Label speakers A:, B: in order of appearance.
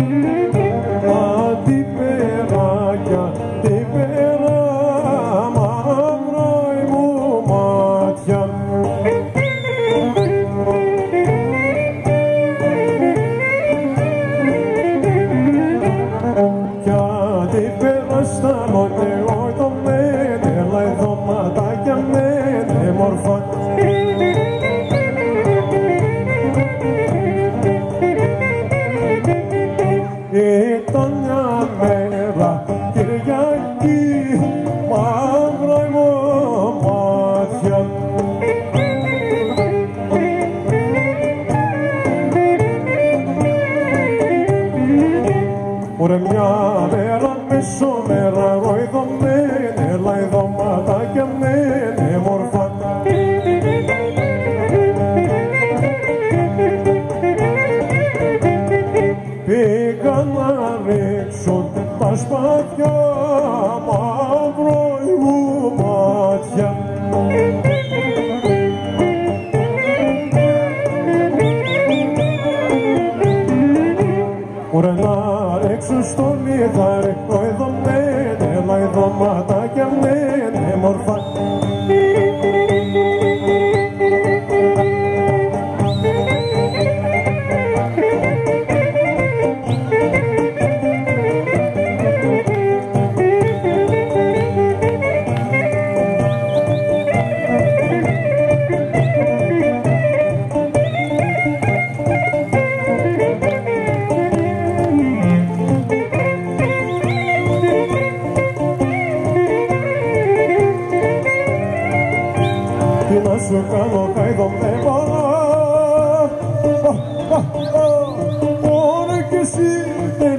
A: Αντιπεράκια, τυπερά, μαύρα μου μάτια. Κι αντιπέρα στα μοντέο το μένε, έλα εδώ ματάκια μένε μορφά. Ήταν μια μέρα Κυριακή, μαύρα μου μάτια. Ωραία μια μέρα μεσομέρα ροϊδωμένη, έλα εδώ ματάκια μένε μορφά. Πήγαν να ρίξουν τα σπαθιά, μαύρο μου μάτια. Ωραία να ρίξουν στο λιθάρι, εδώ μένε, έλα εδώ ματάκια μένε μορφά. Τι να σου κάνω χαϊδομένα, μόνο κι εσύ